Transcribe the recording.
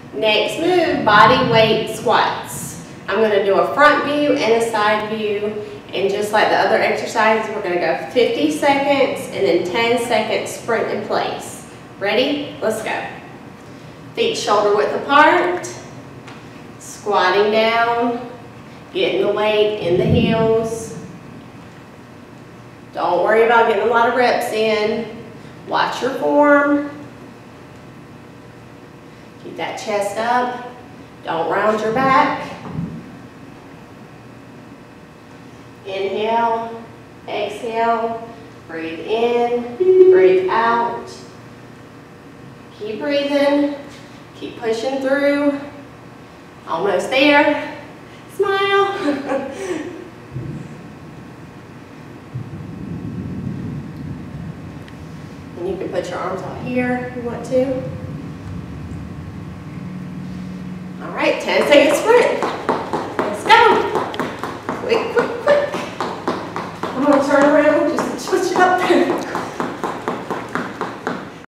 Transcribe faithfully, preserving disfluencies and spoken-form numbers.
Next move, body weight squats. I'm going to do a front view and a side view. And just like the other exercises, we're going to go fifty seconds and then ten seconds sprint in place. Ready? Let's go. Feet shoulder width apart. Squatting down. Getting the weight in the heels. Don't worry about getting a lot of reps in. Watch your form. Keep that chest up. Don't round your back. Inhale, exhale, breathe in, breathe out. Keep breathing, keep pushing through. Almost there. Smile. And you can put your arms out here if you want to. All right, ten second sprint. Let's go. Quick, quick, quick. I'm going to turn around.